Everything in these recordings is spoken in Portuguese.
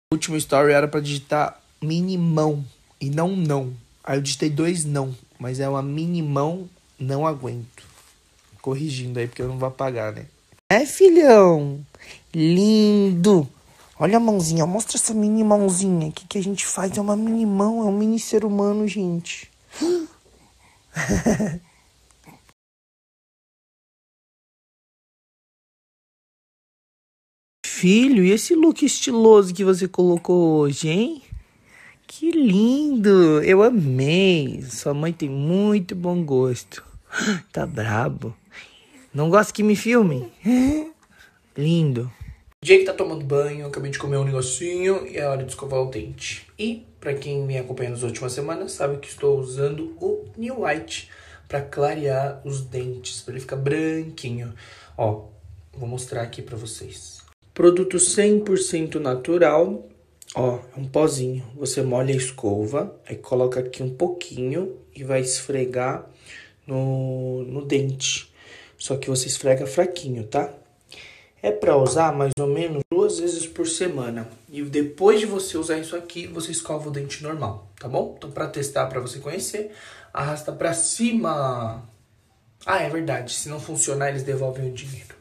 O último story era pra digitar minimão e não. Aí eu digitei 2 não, mas é uma minimão, não aguento. Corrigindo aí, porque eu não vou apagar, né? É, filhão? Lindo! Olha a mãozinha, mostra essa mini mãozinha. O que a gente faz? É uma mini mão, é um mini ser humano, gente. Filho, e esse look estiloso que você colocou hoje, hein? Que lindo! Eu amei. Sua mãe tem muito bom gosto. Tá brabo. Não gosta que me filmem? Lindo. Jake tá tomando banho, acabei de comer um negocinho e é hora de escovar o dente. E, pra quem me acompanha nas últimas semanas, sabe que estou usando o New White pra clarear os dentes, pra ele ficar branquinho. Ó, vou mostrar aqui pra vocês. Produto 100% natural. Ó, é um pozinho. Você molha a escova, aí coloca aqui um pouquinho e vai esfregar no dente. Só que você esfrega fraquinho, tá? É pra usar mais ou menos 2 vezes por semana. E depois de você usar isso aqui, você escova o dente normal, tá bom? Então, pra testar, pra você conhecer, arrasta pra cima. Ah, é verdade. Se não funcionar, eles devolvem o dinheiro.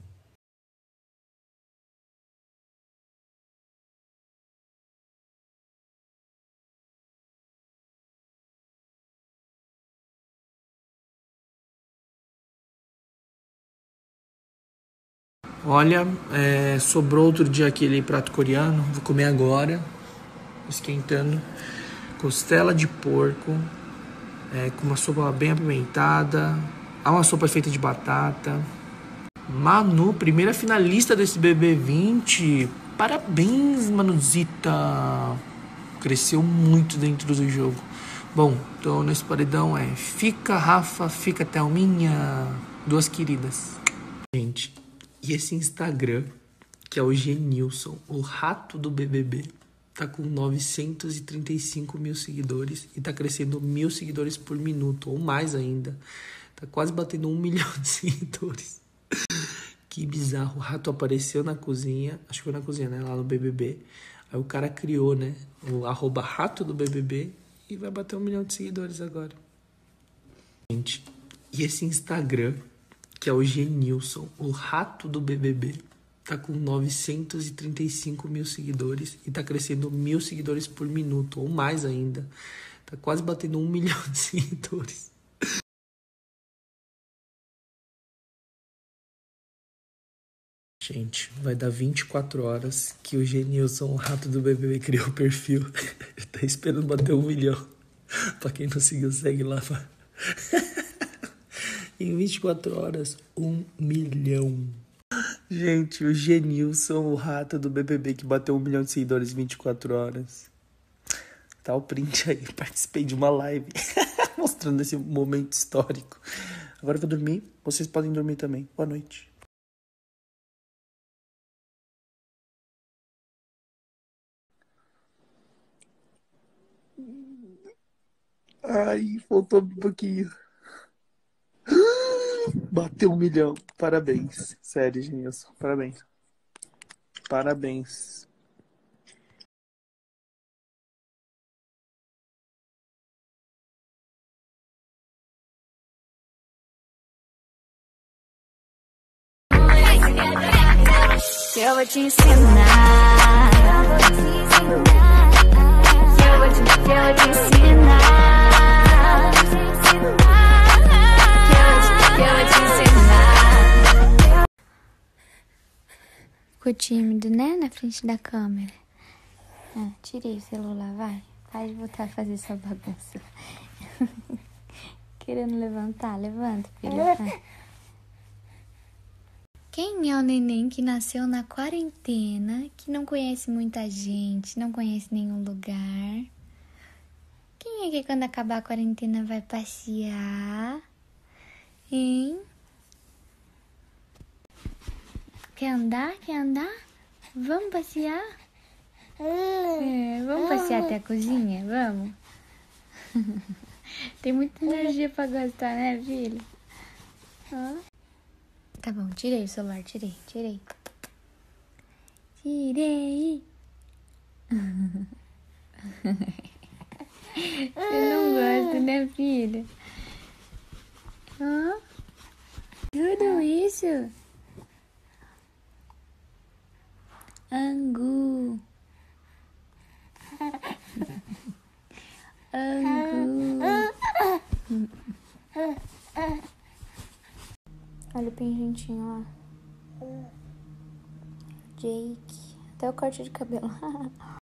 Olha, sobrou outro dia aquele prato coreano. Vou comer agora, esquentando. Costela de porco, com uma sopa bem apimentada. Há uma sopa feita de batata. Manu, primeira finalista desse BB20. Parabéns, Manuzita. Cresceu muito dentro do jogo. Bom, então nesse paredão fica Rafa, fica Thelminha. 2 queridas. Gente, e esse Instagram, que é o Genilson, o rato do BBB, tá com 935 mil seguidores e tá crescendo 1.000 seguidores por minuto, ou mais ainda. Tá quase batendo 1 milhão de seguidores. Que bizarro. O rato apareceu na cozinha, acho que foi na cozinha, né? Lá no BBB. Aí o cara criou, né? O @rato do BBB e vai bater 1 milhão de seguidores agora. Gente, e esse Instagram, que é o Genilson, o rato do BBB, tá com 935 mil seguidores e tá crescendo 1.000 seguidores por minuto, ou mais ainda. Tá quase batendo 1 milhão de seguidores. Gente, vai dar 24 horas que o Genilson, o rato do BBB, criou o perfil. Ele tá esperando bater 1 milhão. Pra quem não seguiu, segue lá. Em 24 horas, 1 milhão. Gente, o Genilson, o rato do BBB, que bateu 1 milhão de seguidores em 24 horas. Tá o print aí. Participei de uma live mostrando esse momento histórico. Agora eu vou dormir. Vocês podem dormir também. Boa noite. Ai, faltou um pouquinho. Bateu 1 milhão. Parabéns. Sério, Genilson. Parabéns. Parabéns. Eu vou te ensinar. Eu vou te ensinar. Eu vou te ensinar. Ficou tímido, né? Na frente da câmera. Ah, tirei o celular, vai. Vai voltar a fazer sua bagunça. Querendo levantar? Levanta, filho. Vai. Quem é o neném que nasceu na quarentena, que não conhece muita gente, não conhece nenhum lugar? Quem é que quando acabar a quarentena vai passear? Hein? Quer andar? Quer andar? Vamos passear? Vamos passear até a cozinha? Vamos? Tem muita energia pra gastar, né, filho? Tá bom, tirei o celular, tirei. Você não gosta, né, filha? Ó, tudo isso. Angu. Angu. Olha o pingentinho, ó. Jake. Até o corte de cabelo.